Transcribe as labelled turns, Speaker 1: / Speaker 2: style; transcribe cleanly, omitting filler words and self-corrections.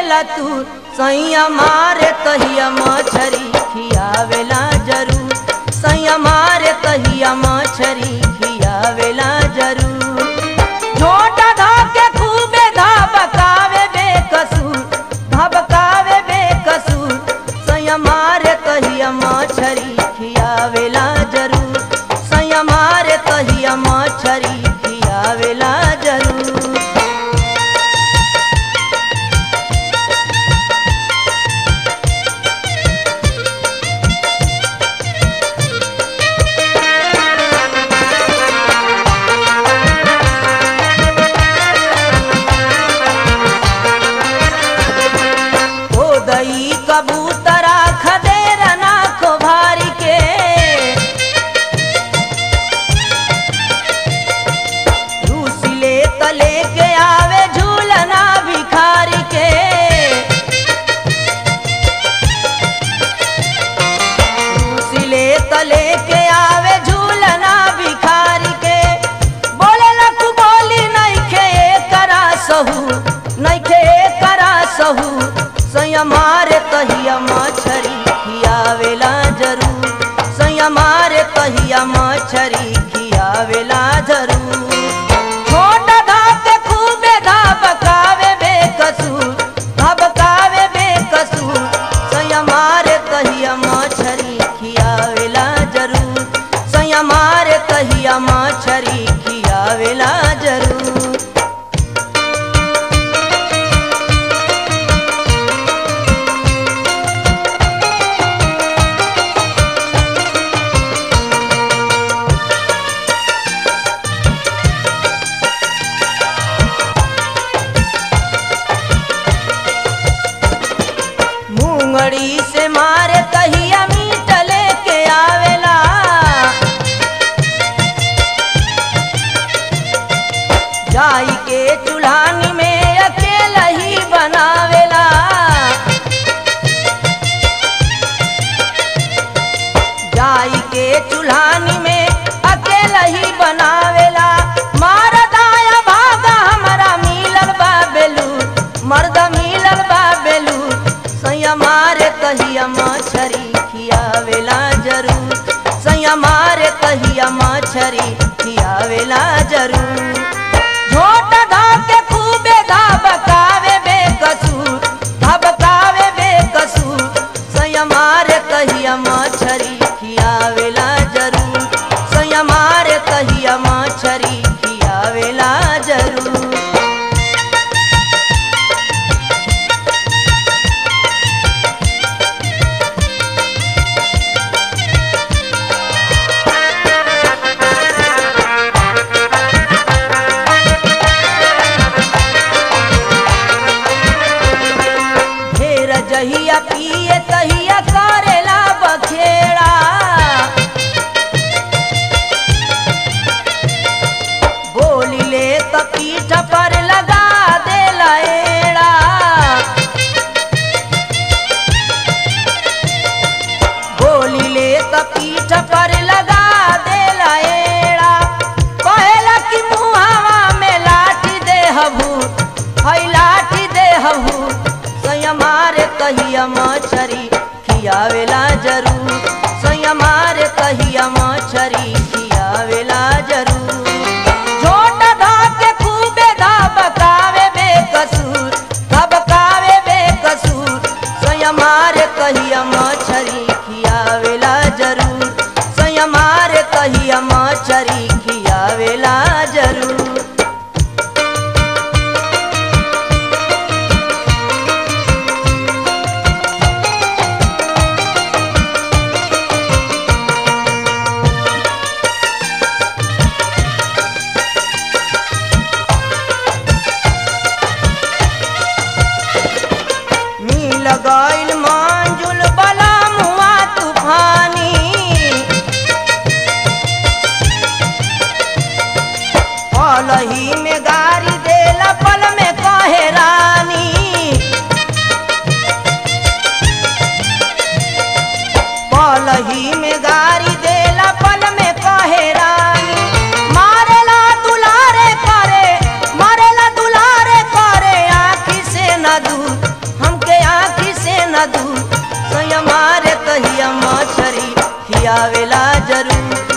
Speaker 1: बोलेला तू सैया मारे तहिया मछरी खियावेला जरूर, सैया मारे तहिया मछरी खियावेला जरूर। झोटा धाके खूबे धबकावे बेकसूर, धबकावे बेकसूर, सैया मारे तहिया मछरी खियावेला जरूर, सैया मारे तहिया मछरी खियावेला जरूर। दई कबूतरा खदेर नाखो भारी के, रूसिले तले के आवे झूलना भिखारी के, रूसिले तले के आवे झूलना भिखारी के। बोले लखु बोली नइखे करा सहू, नइखे करा सहू, सैया मारे तहिया मछरी खियावेला जरूर, सैया मारे तहिया मछरी खियावेला जरूर। छोटा धाके खूबे धबकावे बेकसूर, धबकावे बेकसूर, सैया मारे तहिया मछरी खियावेला जरूर, सैया मारे तहिया मछरी खियावेला जरूर। मूंगड़ी से मारे तहिया मीट लेके आवेला, जाई के चूल्हानी में अकेला ही बनावेला, जाई के चूल्हानी में अकेला ही बनावेला। मारा दाया भागा हमारा मिलल बा बेलूर, मर्द मिलल बा बेलूर, सैया मारे तहिया मछरी खियावेला जरूर, सैया मारे तहिया मछरी खियावेला जरूर। झोटा धाके खूबे धबकावे बेकसूर, धबकावे बेकसूर, सैया मारे तहिया मछरी खियावेला जरूर, सैया मारे तहिया मछरी खियावेला जरूर। जहिया पिए तहिया करेला बखेड़ा, बोली ले त पीठ पर लगा देला एड़ा, बोली ले त पीठ पर लगा देला एड़ा। कहेला कि मुहावा में लाठी देहबू, है लाठी देहबू, सैया मारे तहिया मछरी खियावेला जरूर, सैया मारे तहिया मछरी खियावेला जरूर। झोटा धाके खूबे धबकावे बेकसूर, धबकावे बेकसूर, सैया मारे तहिया मछरी खियावेला जरूर, सैया मारे तहिया मछरी खियावेला जरूर। गइल मंजुल बला मुआ तूफानी, पलही में गारी देला पल में कहे रानी, पलही में गारी देला पल में कहे रानी। मारेला दुलारे करे, मारेला दुलारे करे, आँखी से न दूर, आवेला जरूर।